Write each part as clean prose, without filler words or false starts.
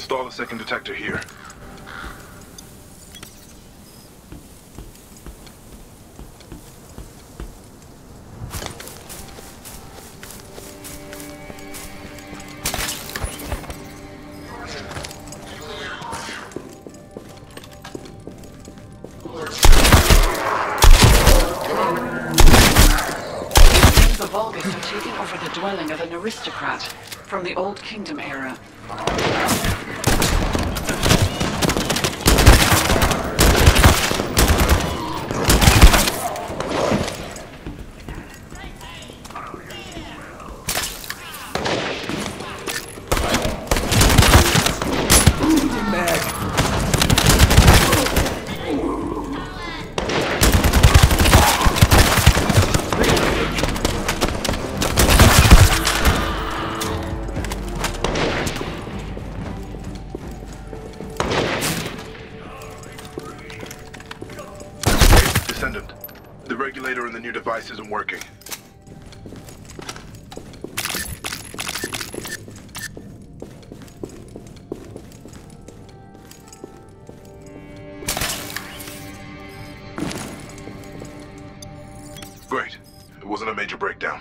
Install a second detector here. The Vulgus have taken over the dwelling of an aristocrat from the Old Kingdom era. Decendant, the regulator in the new device isn't working. Great. It wasn't a major breakdown.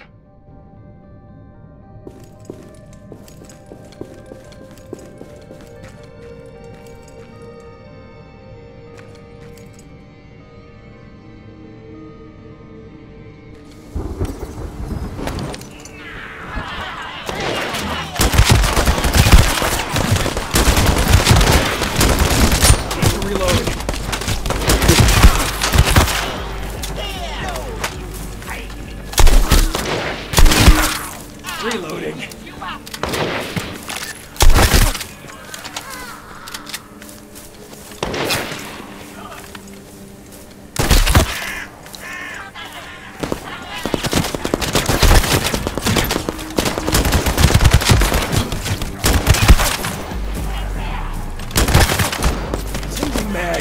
Reloading. Changing mag.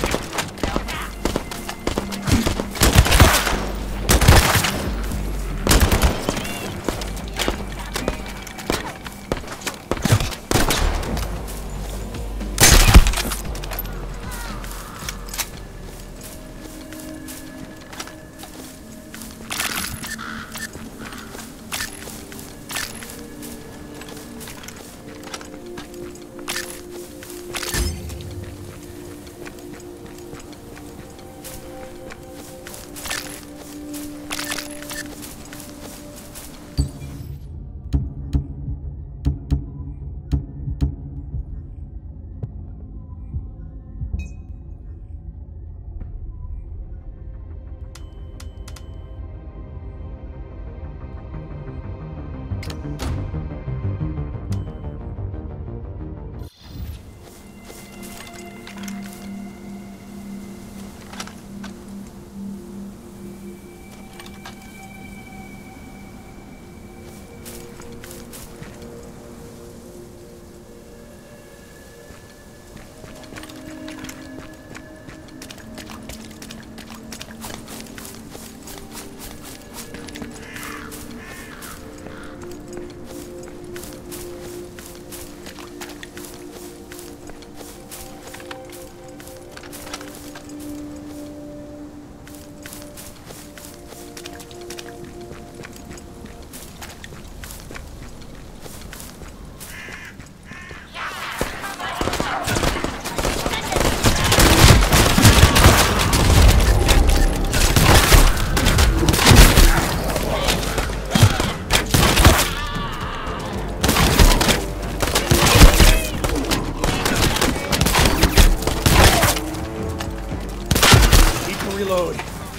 Reload.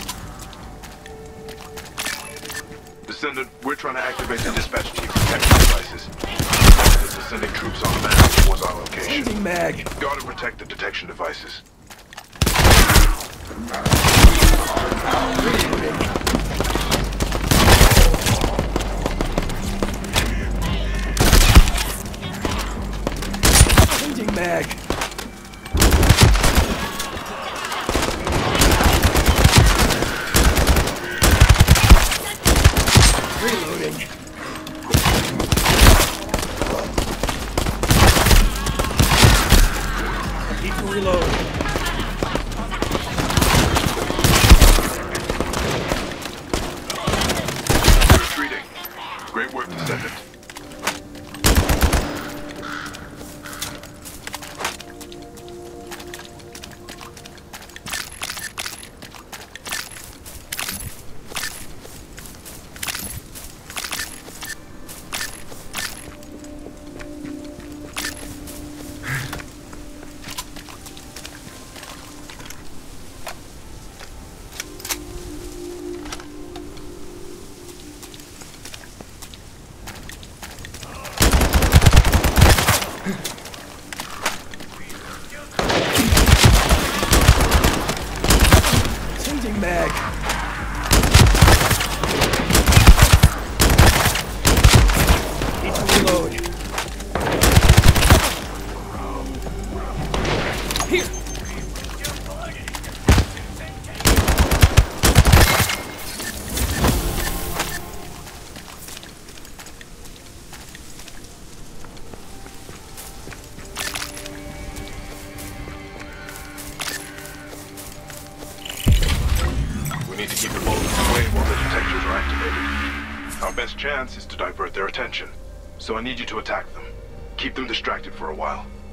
Descendant, we're trying to activate the dispatch team protection devices. This is sending troops on map towards our location. Changing mag. Guard and protect the detection devices. Changing mag. Reloading. We need to keep the Vulcans away while the detectors are activated. Our best chance is to divert their attention. So I need you to attack them. Keep them distracted for a while.